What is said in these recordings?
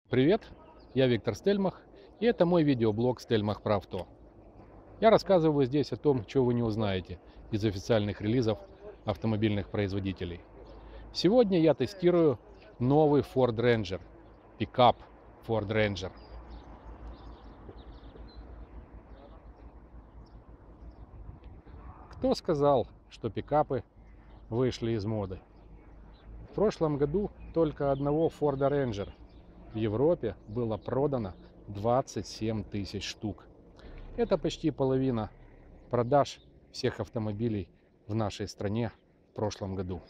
Привет, я Виктор Стельмах, и это мой видеоблог «Стельмах про авто». Я рассказываю здесь о том, чего вы не узнаете из официальных релизов автомобильных производителей. Сегодня я тестирую новый Ford Ranger, пикап Ford Ranger. Кто сказал, что пикапы вышли из моды? В прошлом году только одного Ford Ranger в Европе было продано 27 тысяч штук. Это почти половина продаж всех автомобилей в нашей стране в прошлом году.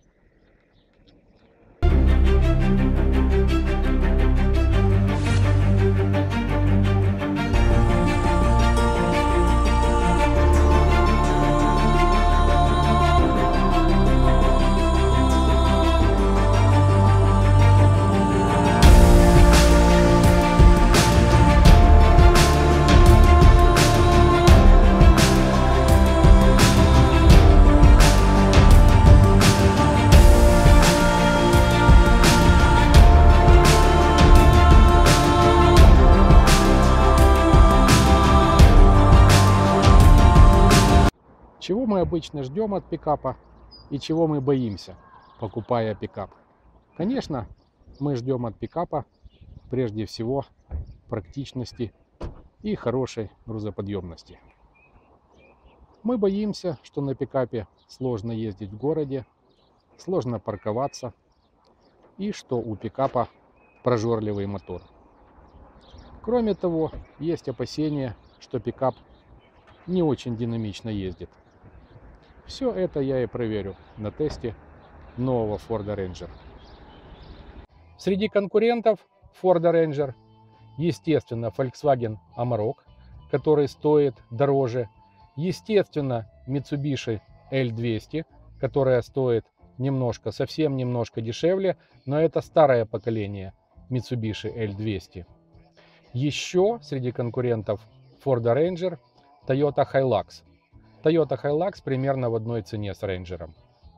Чего мы обычно ждем от пикапа и чего мы боимся, покупая пикап? Конечно, мы ждем от пикапа прежде всего практичности и хорошей грузоподъемности. Мы боимся, что на пикапе сложно ездить в городе, сложно парковаться и что у пикапа прожорливый мотор. Кроме того, есть опасения, что пикап не очень динамично ездит. Все это я и проверю на тесте нового Ford Ranger. Среди конкурентов Ford Ranger, естественно, Volkswagen Amarok, который стоит дороже, естественно, Mitsubishi L200, которая стоит немножко, совсем немножко дешевле, но это старое поколение Mitsubishi L200. Еще среди конкурентов Ford Ranger Toyota Hilux. Toyota Hilux примерно в одной цене с Ranger.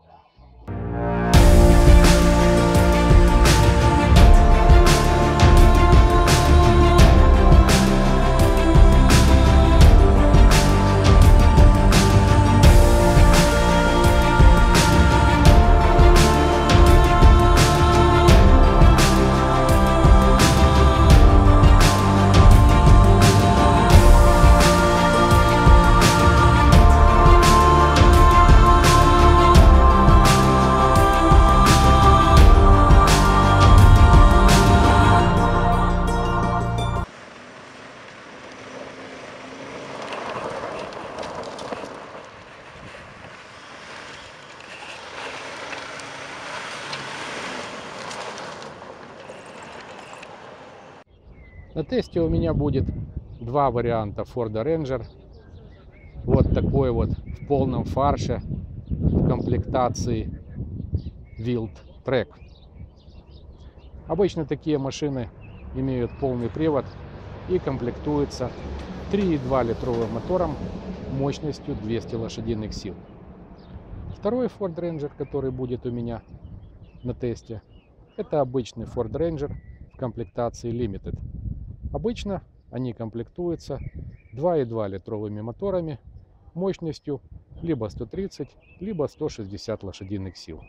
На тесте у меня будет два варианта Ford Ranger. Вот такой вот в полном фарше в комплектации Wild Track. Обычно такие машины имеют полный привод и комплектуются 3,2 литровым мотором мощностью 200 лошадиных сил. Второй Ford Ranger, который будет у меня на тесте, это обычный Ford Ranger в комплектации Limited. Обычно они комплектуются 2,2 литровыми моторами мощностью либо 130, либо 160 лошадиных сил.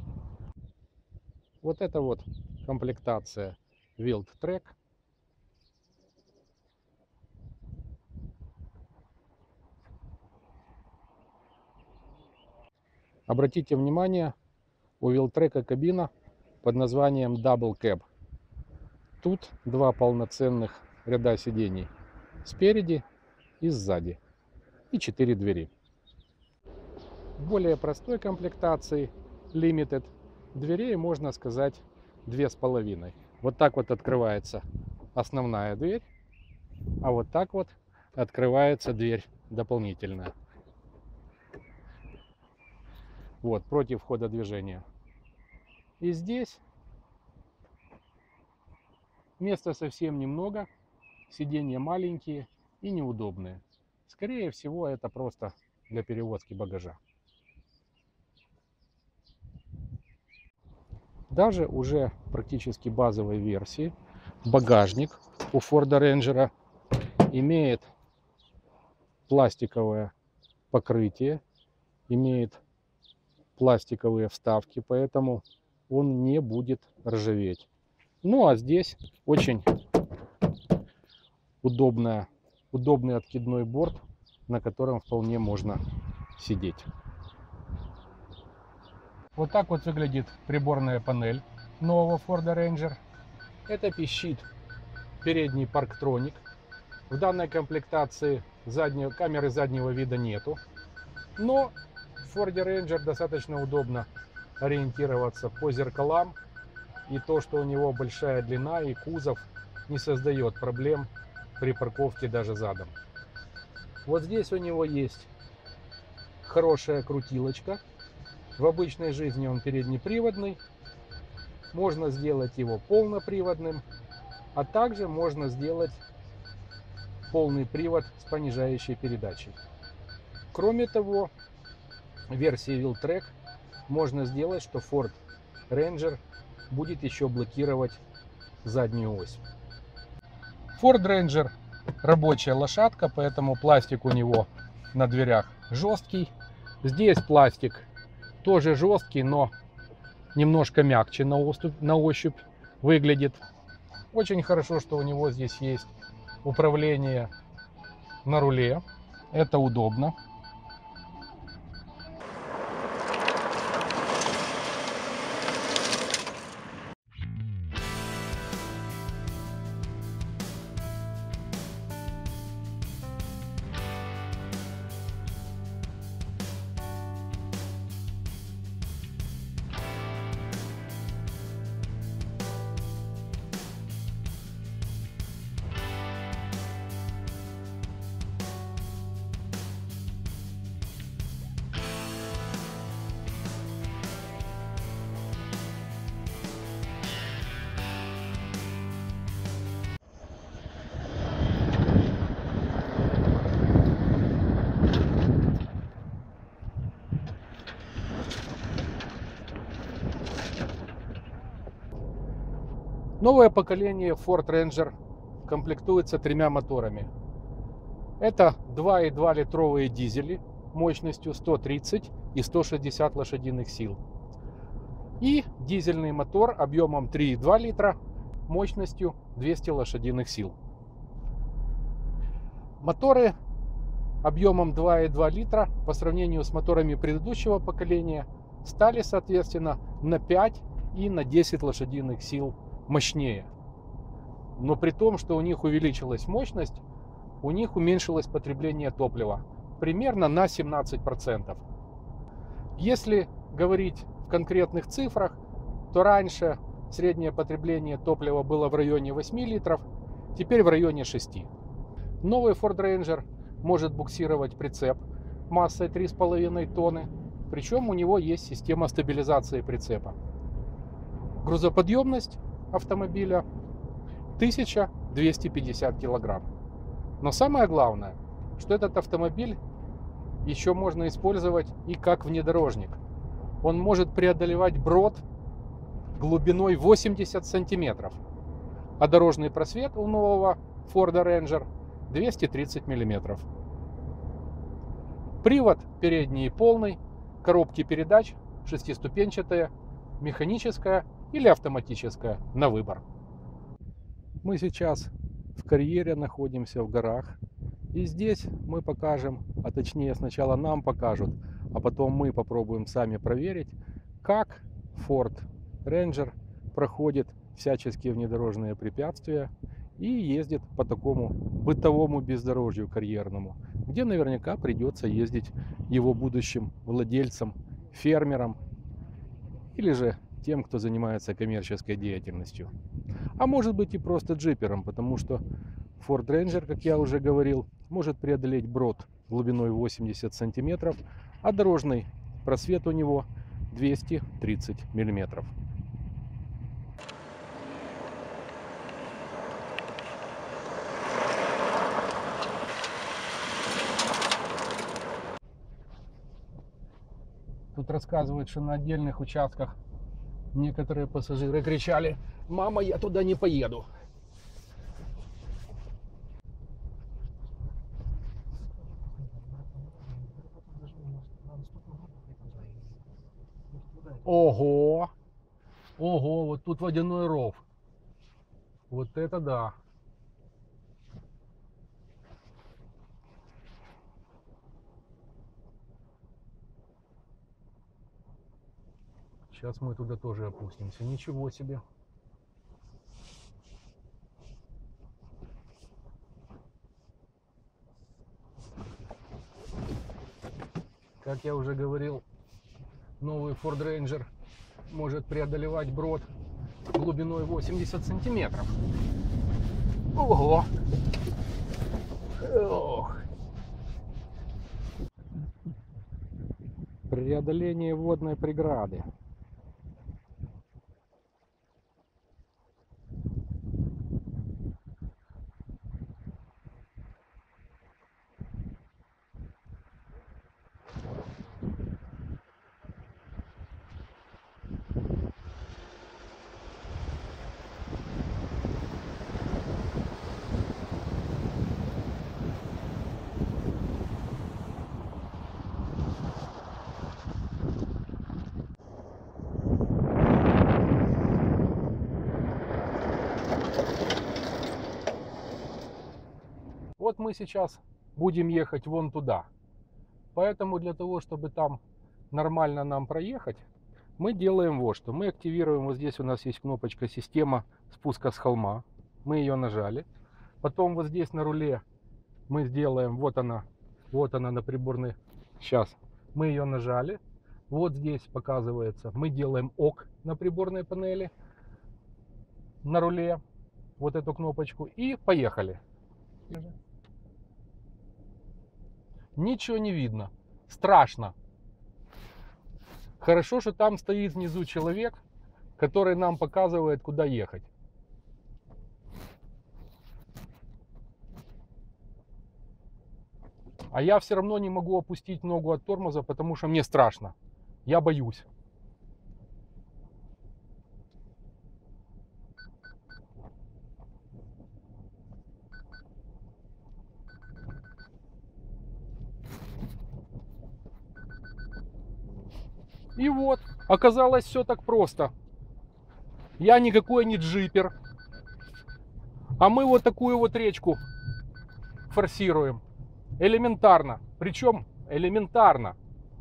Вот это вот комплектация Wild Track. Обратите внимание, у Wild Track кабина под названием Double Cab. Тут два полноценных ряда сидений спереди и сзади и 4 двери. В более простой комплектации Limited дверей, можно сказать, 2,5. Вот так вот открывается основная дверь, а вот так вот открывается дверь дополнительная. Вот, против хода движения. И здесь места совсем немного, сиденья маленькие и неудобные. Скорее всего, это просто для перевозки багажа. Даже уже практически базовой версии багажник у Форда Рейнджера, имеет пластиковое покрытие, имеет пластиковые вставки, поэтому он не будет ржаветь. Ну а здесь очень удобный откидной борт, на котором вполне можно сидеть. Вот так вот выглядит приборная панель нового Ford Ranger. Это пищит передний парктроник. В данной комплектации камеры заднего вида нету, но в Ford Ranger достаточно удобно ориентироваться по зеркалам, и то, что у него большая длина и кузов, не создает проблем при парковке даже задом. Вот здесь у него есть хорошая крутилочка. В обычной жизни он переднеприводный. Можно сделать его полноприводным, а также можно сделать полный привод с понижающей передачей. Кроме того, в версии Wheeltrack можно сделать, что Ford Ranger будет еще блокировать заднюю ось. Ford Ranger рабочая лошадка, поэтому пластик у него на дверях жесткий. Здесь пластик тоже жесткий, но немножко мягче на ощупь выглядит. Очень хорошо, что у него здесь есть управление на руле. Это удобно. Новое поколение Ford Ranger комплектуется тремя моторами. Это 2,2 литровые дизели мощностью 130 и 160 лошадиных сил. И дизельный мотор объемом 3,2 литра мощностью 200 лошадиных сил. Моторы объемом 2,2 литра по сравнению с моторами предыдущего поколения стали соответственно на 5 и на 10 лошадиных сил мощнее. Но при том, что у них увеличилась мощность, у них уменьшилось потребление топлива примерно на 17%. Если говорить в конкретных цифрах, то раньше среднее потребление топлива было в районе 8 литров, теперь в районе 6. Новый Ford Ranger может буксировать прицеп массой 3,5 тонны, причем у него есть система стабилизации прицепа. Грузоподъемность автомобиля 1250 килограмм. Но самое главное, что этот автомобиль еще можно использовать и как внедорожник. Он может преодолевать брод глубиной 80 сантиметров, а дорожный просвет у нового Ford Ranger 230 миллиметров. Привод передний полный, коробки передач шестиступенчатая, механическая или автоматическая на выбор. Мы сейчас в карьере находимся, в горах. И здесь мы покажем, а точнее сначала нам покажут, а потом мы попробуем сами проверить, как Ford Ranger проходит всяческие внедорожные препятствия и ездит по такому бытовому бездорожью карьерному, где наверняка придется ездить его будущим владельцам, фермерам или же тем, кто занимается коммерческой деятельностью. А может быть и просто джипером, потому что Ford Ranger, как я уже говорил, может преодолеть брод глубиной 80 сантиметров, а дорожный просвет у него 230 миллиметров. Тут рассказывают, что на отдельных участках некоторые пассажиры кричали: «Мама, я туда не поеду». Ого! Ого, вот тут водяной ров. Вот это да. Сейчас мы туда тоже опустимся. Ничего себе. Как я уже говорил, новый Ford Ranger может преодолевать брод глубиной 80 сантиметров. Ого! Ох. Преодоление водной преграды. Вот мы сейчас будем ехать вон туда. Поэтому для того, чтобы там нормально нам проехать, мы делаем вот что. Мы активируем, вот здесь у нас есть кнопочка «Система спуска с холма». Мы ее нажали. Потом вот здесь на руле мы сделаем, вот она на приборной. Сейчас мы ее нажали. Вот здесь показывается, мы делаем ОК на приборной панели, на руле, вот эту кнопочку, и поехали. Ничего не видно. Страшно. Хорошо, что там стоит внизу человек, который нам показывает, куда ехать. А я все равно не могу опустить ногу от тормоза, потому что мне страшно. Я боюсь. И вот, оказалось все так просто. Я никакой не джипер. А мы вот такую вот речку форсируем. Элементарно. Причем элементарно.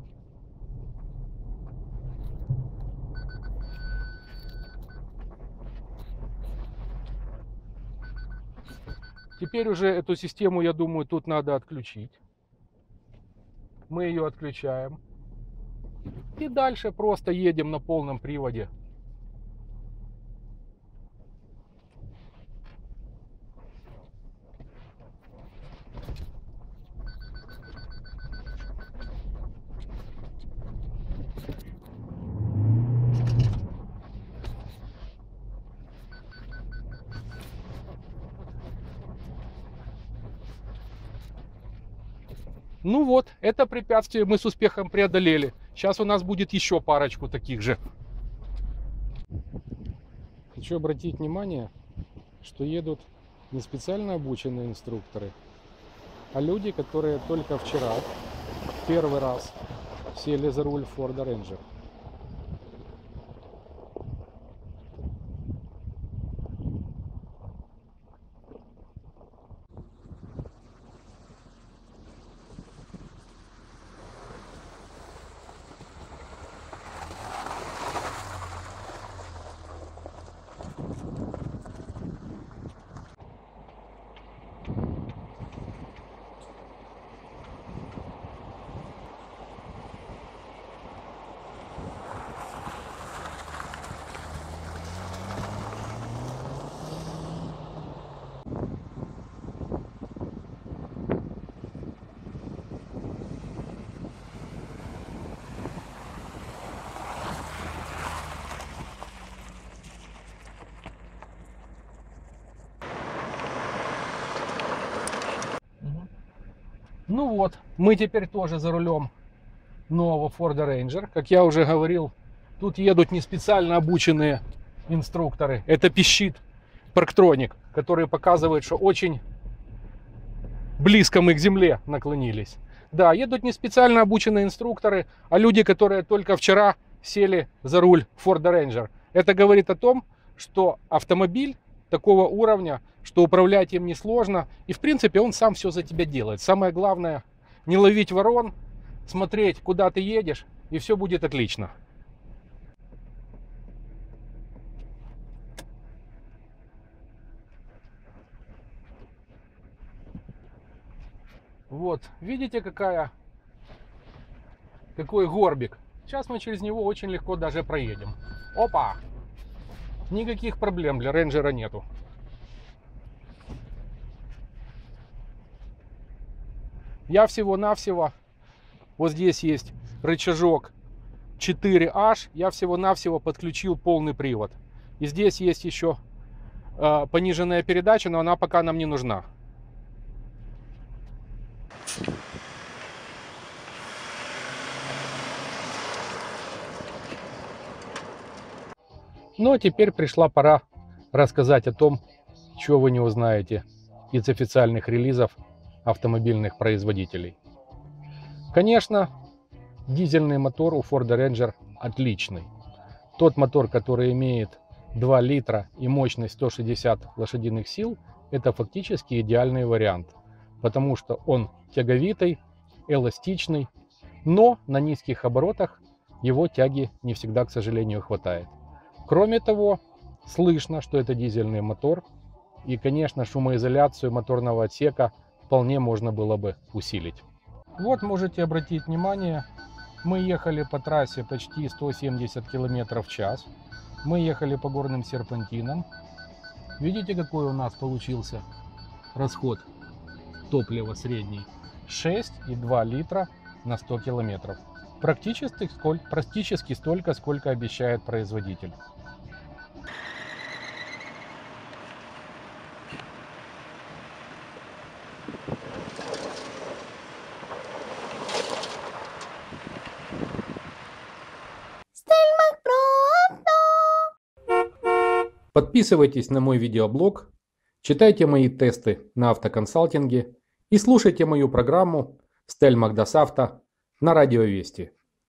Теперь уже эту систему, я думаю, тут надо отключить. Мы ее отключаем. И дальше просто едем на полном приводе. Ну вот, это препятствие мы с успехом преодолели. Сейчас у нас будет еще парочку таких же. Хочу обратить внимание, что едут не специально обученные инструкторы, а люди, которые только вчера, первый раз, сели за руль Ford Ranger. Ну вот, мы теперь тоже за рулем нового Ford Ranger. Как я уже говорил, тут едут не специально обученные инструкторы. Это пищит Parktronic, который показывает, что очень близко мы к земле наклонились. Да, едут не специально обученные инструкторы, а люди, которые только вчера сели за руль Ford Ranger. Это говорит о том, что автомобиль такого уровня, что управлять им несложно. И в принципе он сам все за тебя делает. Самое главное не ловить ворон, смотреть, куда ты едешь, и все будет отлично. Вот, видите, какой горбик. Сейчас мы через него очень легко даже проедем. Опа! Никаких проблем для рейнджера нету. Я всего-навсего, вот здесь есть рычажок 4H, я всего-навсего подключил полный привод. И здесь есть еще пониженная передача, но она пока нам не нужна. Ну а теперь пришла пора рассказать о том, чего вы не узнаете из официальных релизов автомобильных производителей. Конечно, дизельный мотор у Ford Ranger отличный. Тот мотор, который имеет 2 литра и мощность 160 лошадиных сил, это фактически идеальный вариант, потому что он тяговитый, эластичный, но на низких оборотах его тяги не всегда, к сожалению, хватает. Кроме того, слышно, что это дизельный мотор, и, конечно, шумоизоляцию моторного отсека вполне можно было бы усилить. Вот можете обратить внимание, мы ехали по трассе почти 170 км в час. Мы ехали по горным серпантинам. Видите, какой у нас получился расход топлива средний? 6,2 литра на 100 километров. Практически столько, сколько обещает производитель. Подписывайтесь на мой видеоблог, читайте мои тесты на автоконсалтинге и слушайте мою программу «Стельмах дас Авто» на Радио Вести.